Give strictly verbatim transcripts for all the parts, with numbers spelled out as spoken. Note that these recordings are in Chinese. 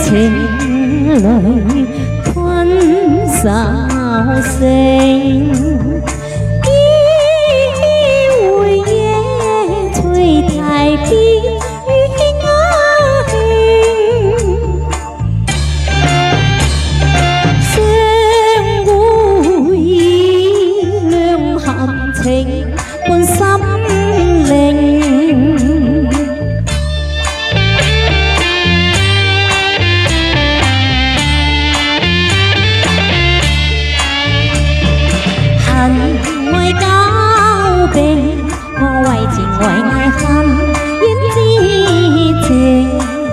情淚困愁聲，依回夜吹太邊雨雅興，相會兩含情伴心靈。 我為情為愛恨演之情，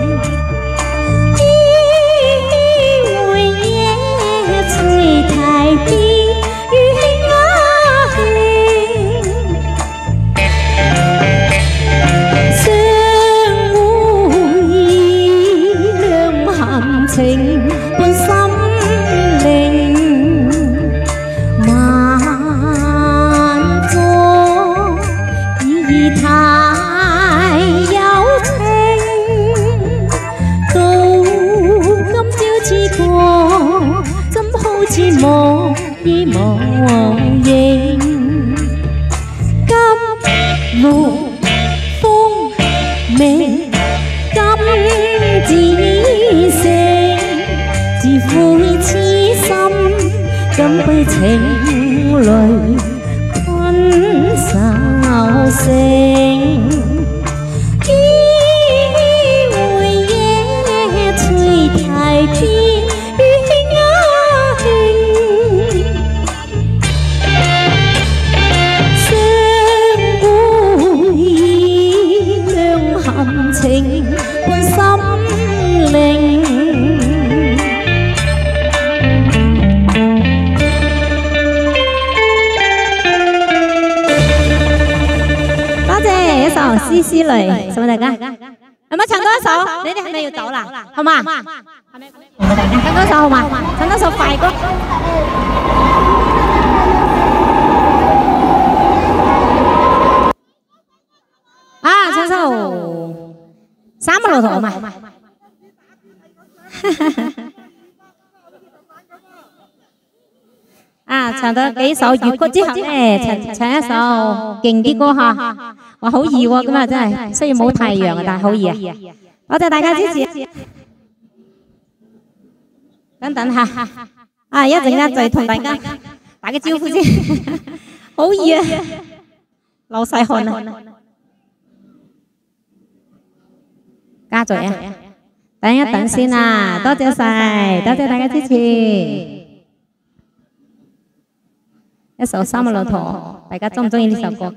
依回夜吹太邊雨雅興，相會兩含情伴心靈。 太有情，到今朝似過，怎好似無意無形？金木風明，金子成，自悔痴心，今悲情淚困愁聲。 情伴心靈，多謝一首《絲絲淚》，送俾大家。有冇唱多一首？你哋係咪要走啦？好嘛？唱多首好嘛？唱多首快歌。啊，唱首。 三個路途嘛，啊，唱咗幾首粵曲之後咧，唱唱一首勁啲歌嚇，哇，好易喎，咁啊真係，雖然冇太陽啊，但係好易啊！多謝大家支持。等等嚇，啊，一陣間再同大家打個招呼先，好易啊，流晒汗啊！ 加咗啊！等一等先啊，多謝晒，多謝大家支持。一首《三個路途》，大家中唔中意呢首歌㗎？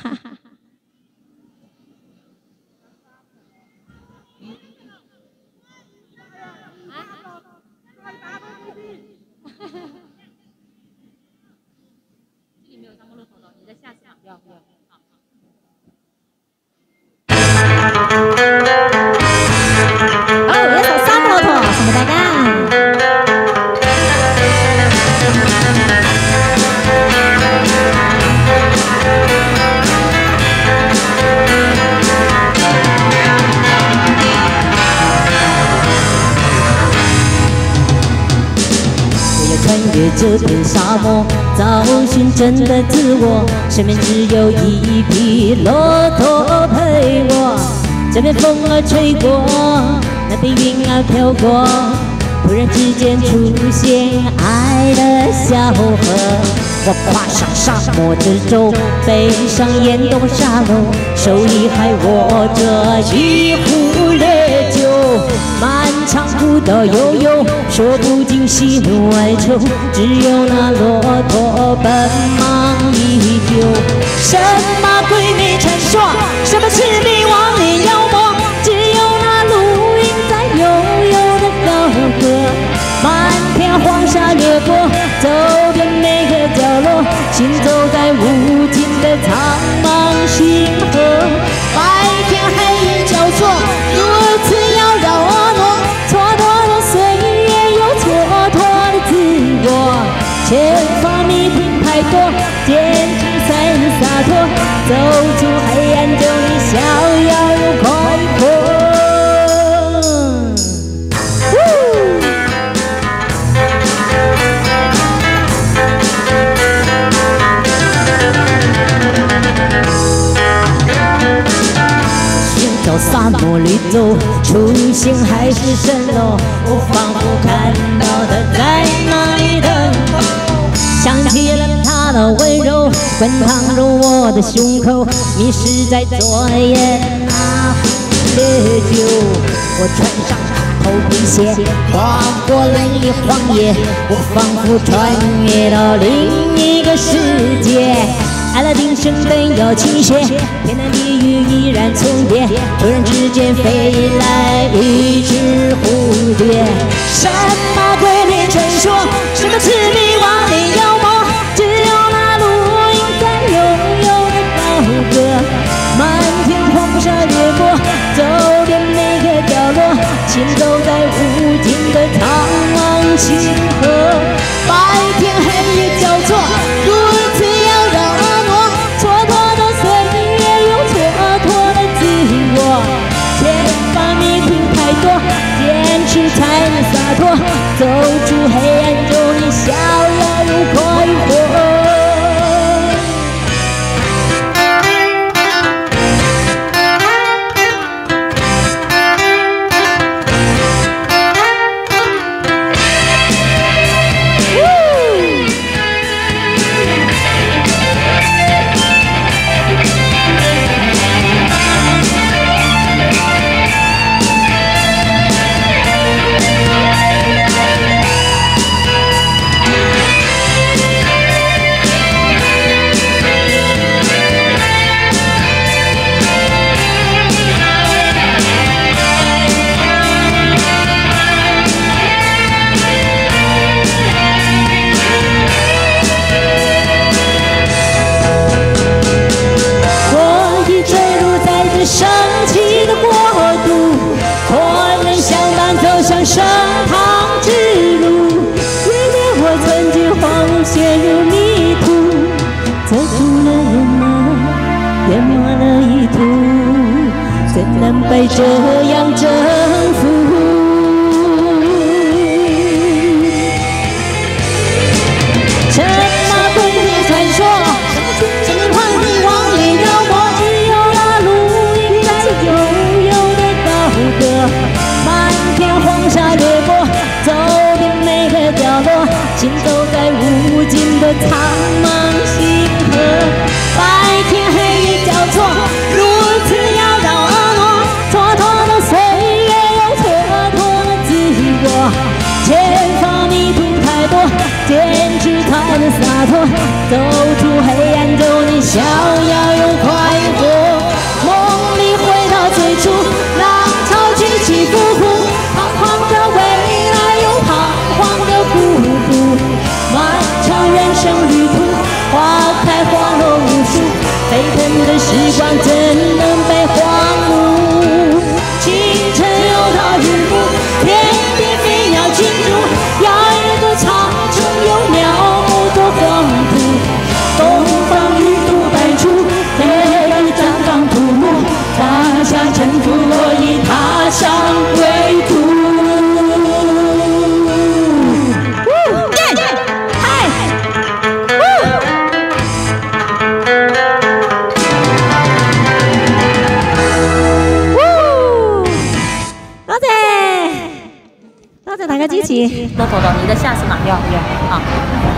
这片沙漠，找寻真的自我，身边只有一匹骆驼陪我。这边风儿吹过，那边云儿飘过，突然之间出现爱的小河。我跨上沙漠之舟，背上烟斗沙漏，手里还握着一壶烈酒。 漫长古道悠悠，说不尽喜怒哀愁，只有那骆驼奔忙依旧。什么鬼魅传说，什么魑魅魍魉妖魔，只有那绿荫在悠悠的高歌。漫天黄沙掠过，走遍每个角落，行走在无尽的苍茫星河。白天黑夜交错，如此妖娆婀娜。 蹉跎了岁月，又蹉跎了自我。前方迷途太多，坚持才能洒脱，走出黑暗中的逍遥又快活。 到沙漠里走，出现海市蜃楼，我仿佛看到他在那里等候。想起了他的温柔，滚烫入我的胸口，迷失在昨夜那壶烈酒。我穿上头皮鞋，跨过了一荒野，我仿佛穿越到另一个世界。阿拉丁神灯要倾斜，天南地域依然重叠。突然之间飞来一只蝴蝶，什么鬼魅传说，什么魑魅魍魉妖魔，只有那录音在悠悠的高歌，漫天黄沙掠过，走遍每个角落，行走在无尽的苍茫星河。白天黑夜交错，如此妖娆婀娜，蹉跎的岁月又蹉跎的自我。前方迷途太多，坚持才能洒脱，走出黑暗中你逍遥又快活。神奇的国度，可能相伴走向升堂之路。原谅我曾经慌碌陷入迷途，遮住了眼眸，淹没了意图，怎能被这样征服？什么鬼魅传说，什么魍魅魍魉妖魔，只有那路悠悠的高歌，漫天黄沙掠过，走遍每个角落，行走在无尽的苍茫星河。白天黑夜交错，如此妖娆婀娜，蹉跎的岁月又蹉跎了自我。前方迷途太多，坚持才能洒脱，走出黑暗中你逍遥又快活。梦里回到最初，浪潮起起伏伏，彷徨着未来又彷徨的孤独。漫长人生旅途，花开花落无数，沸腾的时光怎能被荒芜？清晨又到日暮，天边飞鸟惊住，要一个苍穹又描摹的黄土。东方玉兔百出，烈日绽放土木，大夏征服我已踏上归途。嗨，多謝多謝大家支持。駱駝羅尼的下次馬要要啊。